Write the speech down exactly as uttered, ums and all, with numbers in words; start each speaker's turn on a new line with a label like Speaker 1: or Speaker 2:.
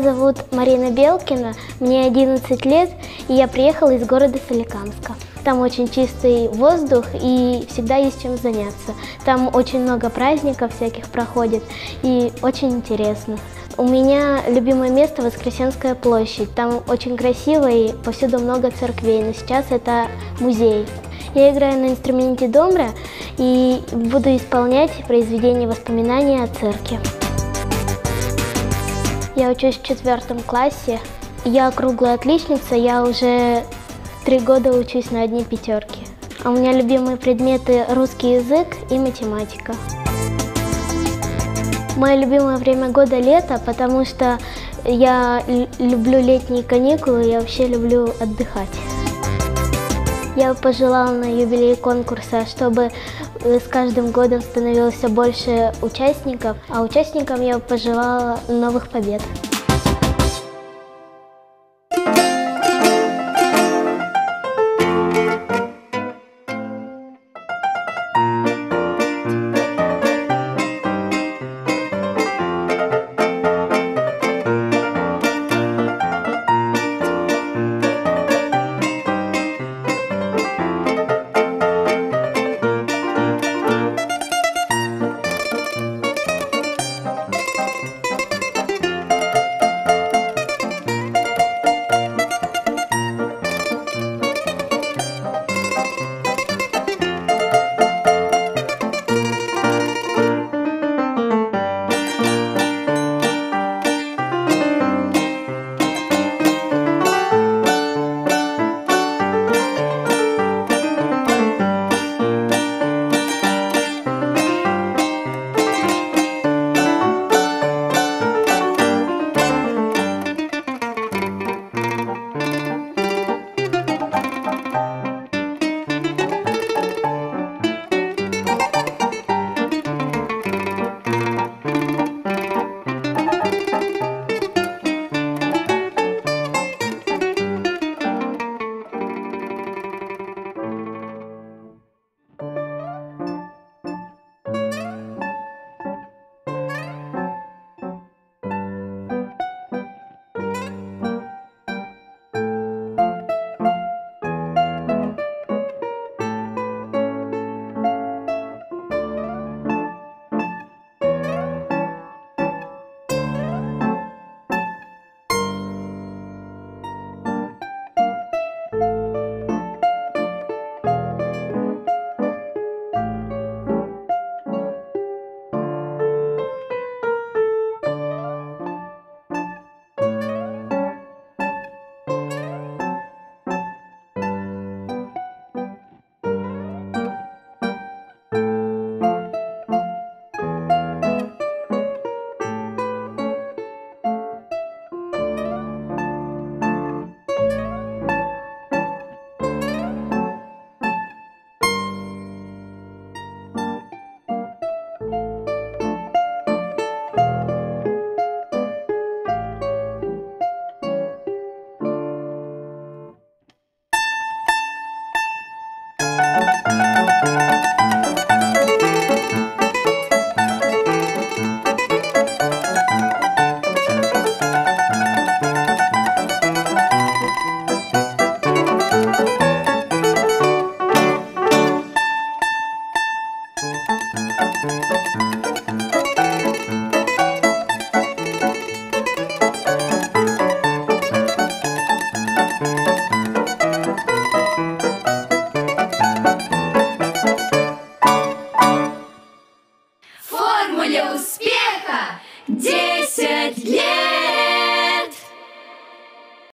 Speaker 1: зовут Марина Белкина, мне одиннадцать лет, и я приехала из города Соликамска. Там очень чистый воздух и всегда есть чем заняться. Там очень много праздников всяких проходит и очень интересно. У меня любимое место Воскресенская площадь. Там очень красиво и повсюду много церквей, но сейчас это музей. Я играю на инструменте домбра и буду исполнять произведение воспоминаний о церкви. Я учусь в четвертом классе. Я круглая отличница, я уже три года учусь на одни пятерки. А у меня любимые предметы русский язык и математика. Мое любимое время года — лето, потому что я люблю летние каникулы, я вообще люблю отдыхать. Я пожелала на юбилей конкурса, чтобы с каждым годом становилось все больше участников, а участникам я пожелала новых побед.
Speaker 2: Формуле успеха десять лет!